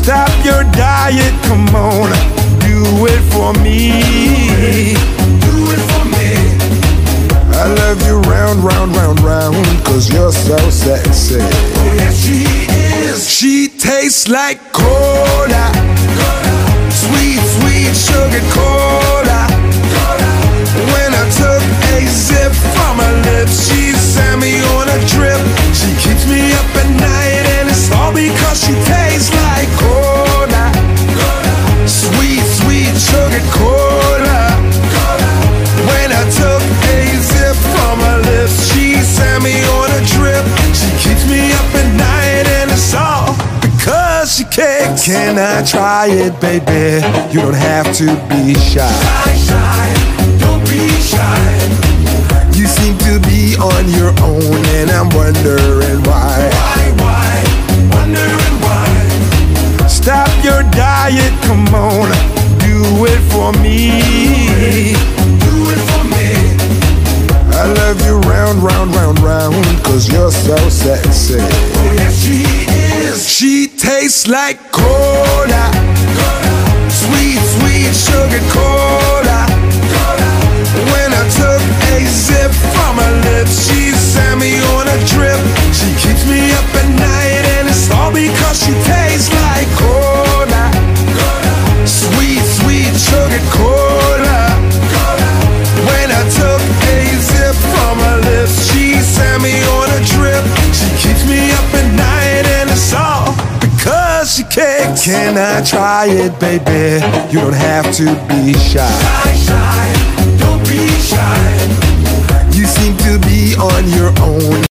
Stop your diet, come on, do it for me. Do it for me. I love you round, round, round, round, cause you're so sexy. Oh yes, she is. She tastes like cola, sweet, sweet sugar cola. When I took a sip from her lips, she sent me on a trip. She keeps me up at night, and it's all because she tastes like cola. Sweet, sweet sugar cola. When I took a sip from her lips, she sent me on a trip. She keeps me up at night, and it's all because she kicks. Can I try it, baby? You don't have to be shy. Shy, don't be shy. You seem to be on your own, and I'm wondering why. Why? Wondering why. Stop your diet, come on, do it for me. Do it for me. I love you round, round, round, round, cause you're so sexy. Oh yes, she is. She tastes like cola, sweet, sweet sugar cola. When I took a sip from her lips, she sent me on a trip. She keeps me up at night, and it's all because she tastes like cola. Sweet, sweet sugar cola. When I took a sip from her lips, she sent me on a trip. She keeps me up at night, and it's all because she kicks. Can I try it, baby? You don't have to be shy. Shy, don't be shy. You seem to be on your own.